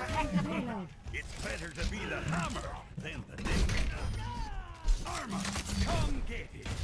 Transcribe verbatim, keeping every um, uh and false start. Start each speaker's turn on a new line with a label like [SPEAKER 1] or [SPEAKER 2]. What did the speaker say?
[SPEAKER 1] It's better to be the hammer than the nail. Armor, come get it.